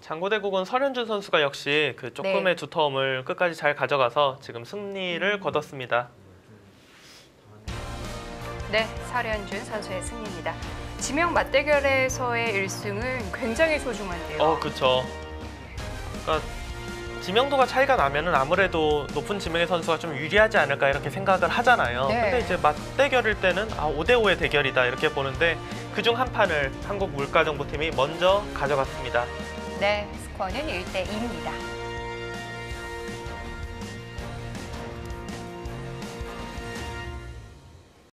장고대국은 설현준 선수가 역시 그 조금의 네. 두터움을 끝까지 잘 가져가서 지금 승리를 거뒀습니다. 네, 설현준 선수의 승리입니다. 지명 맞대결에서의 1승은 굉장히 소중한데요. 그렇죠. 그러니까 지명도가 차이가 나면은 아무래도 높은 지명의 선수가 좀 유리하지 않을까 이렇게 생각을 하잖아요. 네. 근데 이제 맞대결일 때는 5대5의 대결이다 이렇게 보는데 그중 한 판을 한국 물가정보팀이 먼저 가져갔습니다. 네, 스코어는 1대 2입니다.